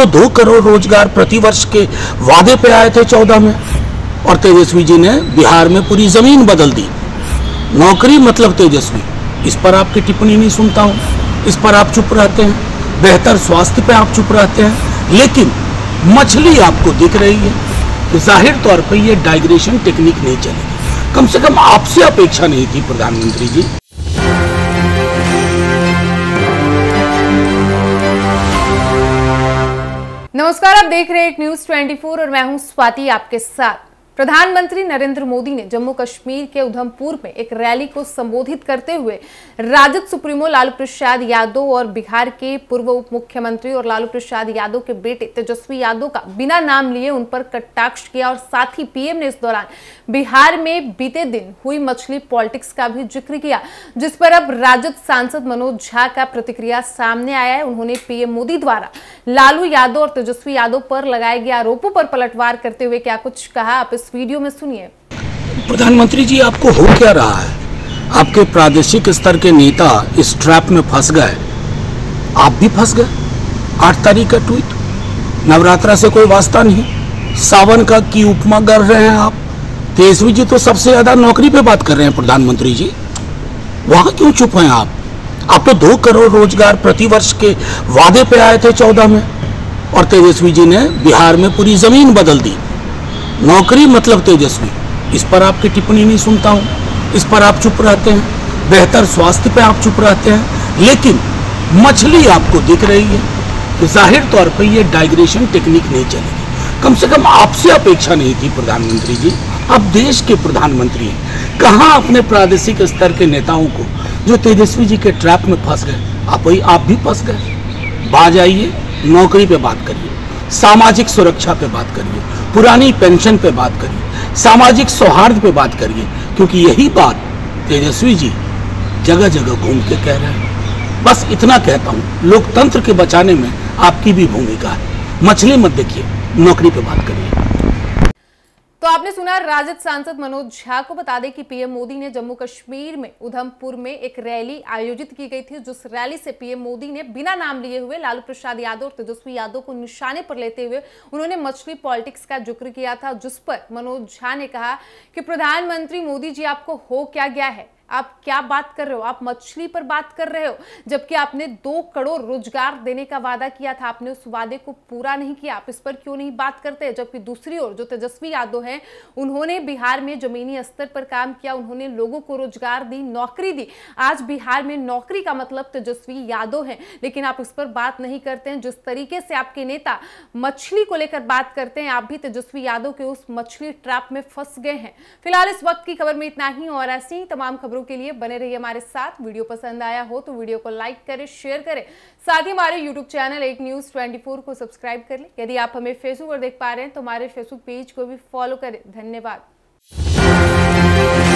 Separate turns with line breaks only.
तो 2 करोड़ रोजगार प्रतिवर्ष के वादे पे आए थे 14 में, और तेजस्वी जी ने बिहार में पूरी जमीन बदल दी। नौकरी मतलब तेजस्वी, इस पर आपकी टिप्पणी नहीं सुनता हूं, इस पर आप चुप रहते हैं। बेहतर स्वास्थ्य पे आप चुप रहते हैं, लेकिन मछली आपको दिख रही है कि जाहिर तौर पे ये डाइग्रेशन टेक्निक नहीं चलेगी। कम से कम आपसे अपेक्षा नहीं थी प्रधानमंत्री जी।
नमस्कार, आप देख रहे हैं न्यूज़ 24 और मैं हूं स्वाति आपके साथ। प्रधानमंत्री नरेंद्र मोदी ने जम्मू कश्मीर के उधमपुर में एक रैली को संबोधित करते हुए राजद सुप्रीमो लालू प्रसाद यादव और बिहार के पूर्व उप मुख्यमंत्री और लालू प्रसाद यादव के बेटे तेजस्वी यादव का बिना नाम लिए उन पर कटाक्ष किया, और साथ ही पीएम ने इस दौरान बिहार में बीते दिन हुई मछली पॉलिटिक्स का भी जिक्र किया, जिस पर अब राजद सांसद मनोज झा का प्रतिक्रिया सामने आया है। उन्होंने पीएम मोदी द्वारा लालू यादव और तेजस्वी यादव पर लगाए गए आरोपों पर पलटवार करते हुए क्या कुछ कहा, आप इस वीडियो में सुनिए।
प्रधानमंत्री जी, आपको हो क्या रहा है? आपके प्रादेशिक स्तर के नेता इस ट्रैप में फंस गए, आप भी फंस गए। 8 तारीख का ट्वीट, नवरात्रा से कोई वास्ता नहीं, सावन का की उपमा कर रहे हैं आप। तेजस्वी जी तो सबसे ज्यादा नौकरी पे बात कर रहे हैं प्रधानमंत्री जी, वहां क्यों चुप हैं आप? आप तो 2 करोड़ रोजगार प्रतिवर्ष के वादे पे आए थे 14 में, और तेजस्वी जी ने बिहार में पूरी जमीन बदल दी। नौकरी मतलब तेजस्वी, इस पर आपकी टिप्पणी नहीं सुनता हूं, इस पर आप चुप रहते हैं। बेहतर स्वास्थ्य पे आप चुप रहते हैं, लेकिन मछली आपको दिख रही है कि जाहिर तौर पे ये डाइग्रेशन टेक्निक नहीं चलेगी। कम से कम आपसे अपेक्षा नहीं थी प्रधानमंत्री जी, आप देश के प्रधानमंत्री हैं। कहां अपने प्रादेशिक स्तर के नेताओं को जो तेजस्वी जी के ट्रैप में फंस गए, आप भी फंस गए। बाज आइए, नौकरी पे बात करिए, सामाजिक सुरक्षा पे बात करिए, पुरानी पेंशन पे बात करिए, सामाजिक सौहार्द पे बात करिए, क्योंकि यही बात तेजस्वी जी जगह जगह घूम के कह रहे हैं। बस इतना कहता हूं, लोकतंत्र के बचाने में आपकी भी भूमिका है। मछली मत देखिए, नौकरी पे बात करिए।
तो आपने सुना राजद सांसद मनोज झा को। बता दें कि पीएम मोदी ने जम्मू कश्मीर में उधमपुर में एक रैली आयोजित की गई थी, जिस रैली से पीएम मोदी ने बिना नाम लिए हुए लालू प्रसाद यादव और तेजस्वी यादव को निशाने पर लेते हुए उन्होंने मछली पॉलिटिक्स का जिक्र किया था, जिस पर मनोज झा ने कहा कि प्रधानमंत्री मोदी जी, आपको हो क्या गया है? आप क्या बात कर रहे हो? आप मछली पर बात कर रहे हो, जबकि आपने 2 करोड़ रोजगार देने का वादा किया था, आपने उस वादे को पूरा नहीं किया। आप इस पर क्यों नहीं बात करते? जबकि दूसरी ओर जो तेजस्वी यादव हैं, उन्होंने बिहार में जमीनी स्तर पर काम किया, उन्होंने लोगों को रोजगार दी, नौकरी दी। आज बिहार में नौकरी का मतलब तेजस्वी यादव है, लेकिन आप इस पर बात नहीं करते हैं। जिस तरीके से आपके नेता मछली को लेकर बात करते हैं, आप भी तेजस्वी यादव के उस मछली ट्रैप में फंस गए हैं। फिलहाल इस वक्त की खबर में इतना ही, और ऐसी ही तमाम खबरों के लिए बने रहिए हमारे साथ। वीडियो पसंद आया हो तो वीडियो को लाइक करें, शेयर करें, साथ ही हमारे यूट्यूब चैनल एक न्यूज़ 24 को सब्सक्राइब कर लें। यदि आप हमें फेसबुक पर देख पा रहे हैं तो हमारे फेसबुक पेज को भी फॉलो करें। धन्यवाद।